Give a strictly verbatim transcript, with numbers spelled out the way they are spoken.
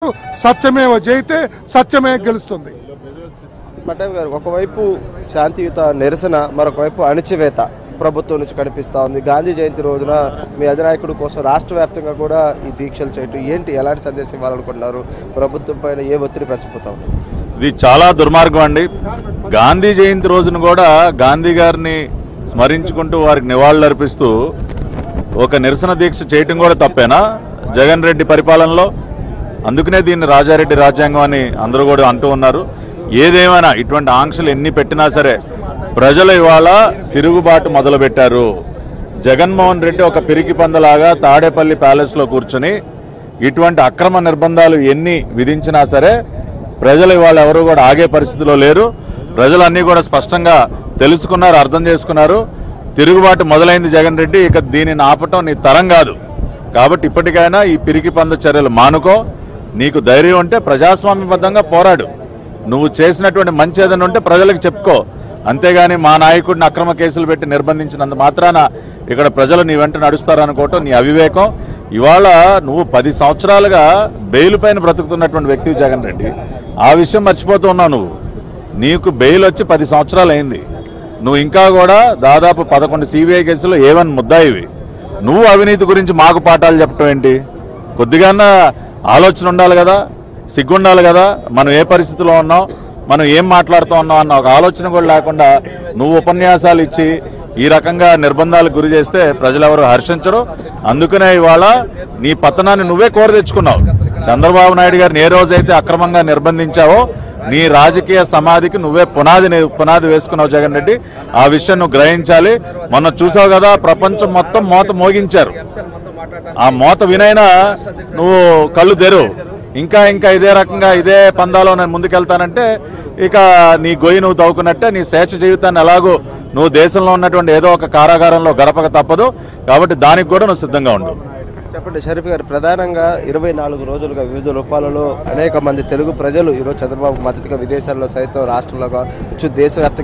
సత్యమేవ జయితే, సత్యమే గెలుస్తుంది. పట్టాభి గారు, ఒకవైపు శాంతియుత నిరసన, మరొకవైపు అణిచివేత ప్రభుత్వం నుంచి కనిపిస్తూ ఉంది. గాంధీ జయంతి రోజున మీ అధినాయకుడు కోసం రాష్ట్ర వ్యాప్తంగా కూడా ఈ దీక్షలు చేయటం ఏంటి, ఎలాంటి సందేశం ఇవ్వాలనుకుంటున్నారు? ప్రభుత్వం పైన ఏ ఒత్తిడి పెంచిపోతాం? ఇది చాలా దుర్మార్గం అండి. గాంధీ జయంతి రోజున కూడా గాంధీ గారిని స్మరించుకుంటూ వారికి నివాళులు అర్పిస్తూ ఒక నిరసన దీక్ష చేయటం కూడా తప్పేనా జగన్ రెడ్డి పరిపాలనలో? అందుకనే దీన్ని రాజారెడ్డి రాజ్యాంగం అని అందరూ కూడా అంటూ ఉన్నారు. ఏదేమైనా ఇటువంటి ఆంక్షలు ఎన్ని పెట్టినా సరే ప్రజలు ఇవాళ తిరుగుబాటు మొదలుపెట్టారు. జగన్మోహన్ రెడ్డి ఒక పిరికి పందలాగా తాడేపల్లి ప్యాలెస్లో కూర్చొని ఇటువంటి అక్రమ నిర్బంధాలు ఎన్ని విధించినా సరే ప్రజలు ఇవాళ ఎవరు కూడా ఆగే పరిస్థితిలో లేరు. ప్రజలన్నీ కూడా స్పష్టంగా తెలుసుకున్నారు, అర్థం చేసుకున్నారు. తిరుగుబాటు మొదలైంది జగన్ రెడ్డి, ఇక దీనిని ఆపటం నీ తరం కాదు. కాబట్టి ఇప్పటికైనా ఈ పిరికి పంద చర్యలు మానుకో. నీకు ధైర్యం ఉంటే ప్రజాస్వామ్యబద్ధంగా పోరాడు. నువ్వు చేసినటువంటి మంచి ఏదైనా ఉంటే ప్రజలకు చెప్పుకో. అంతేగాని మా నాయకుడిని అక్రమ కేసులు పెట్టి నిర్బంధించినంత మాత్రాన ఇక్కడ ప్రజలు నీ వెంట నడుస్తారనుకోవటం నీ అవివేకం. ఇవాళ నువ్వు పది సంవత్సరాలుగా బెయిల్ పైన బ్రతుకుతున్నటువంటి వ్యక్తి జగన్ రెడ్డి. ఆ విషయం మర్చిపోతూ ఉన్నావు నువ్వు. నీకు బెయిల్ వచ్చి పది సంవత్సరాలు అయింది. నువ్వు ఇంకా కూడా దాదాపు పదకొండు సిబిఐ కేసులు ఏవన్ ముద్దాయివి. నువ్వు అవినీతి గురించి మాకు పాఠాలు చెప్పటం ఏంటి? కొద్దిగా ఆలోచన ఉండాలి కదా, సిగ్గుండాలి కదా. మనం ఏ పరిస్థితిలో ఉన్నాం, మనం ఏం మాట్లాడుతూ ఉన్నాం అన్న ఒక ఆలోచన కూడా లేకుండా నువ్వు ఉపన్యాసాలు ఇచ్చి ఈ రకంగా నిర్బంధాలకు గురి చేస్తే ప్రజలెవరు హర్షించరు. అందుకనే ఇవాళ నీ పతనాన్ని నువ్వే కోర తెచ్చుకున్నావు. చంద్రబాబు నాయుడు గారిని ఏ రోజైతే అక్రమంగా నిర్బంధించావో నీ రాజకీయ సమాధికి నువ్వే పునాది పునాది వేసుకున్నావు జగన్ రెడ్డి. ఆ విషయం నువ్వు గ్రహించాలి. మొన్న చూసావు కదా, ప్రపంచం మొత్తం మోత మోగించారు. ఆ మోత వినైనా నువ్వు కళ్ళు తెరు. ఇంకా ఇంకా ఇదే రకంగా ఇదే పందాలో నేను ముందుకెళ్తానంటే ఇక నీ గొయ్యి నువ్వు తవ్వుకున్నట్టే. నీ స్వేచ్ఛ జీవితాన్ని ఎలాగో నువ్వు దేశంలో ఉన్నటువంటి ఏదో ఒక కారాగారంలో గడపక తప్పదు. కాబట్టి దానికి కూడా నువ్వు సిద్ధంగా ఉండు. చెప్పండి షరీఫ్ గారు, ప్రధానంగా ఇరవై నాలుగు రోజులుగా వివిధ రూపాలలో అనేక మంది తెలుగు ప్రజలు ఈరోజు చంద్రబాబు మద్దతుగా విదేశాల్లో సైతం రాష్ట్రంలో కావచ్చు దేశవ్యాప్తంగా